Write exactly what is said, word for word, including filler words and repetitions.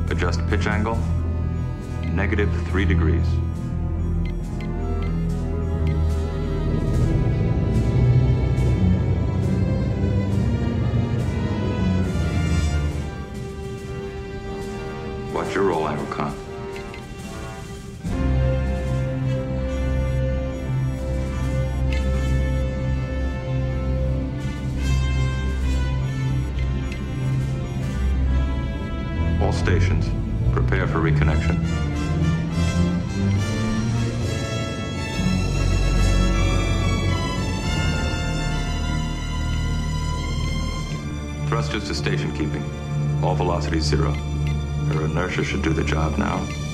Adjust pitch angle, negative three degrees. Watch your roll angle, Con. All stations, prepare for reconnection. Thrusters to station keeping. All velocities zero. Her inertia should do the job now.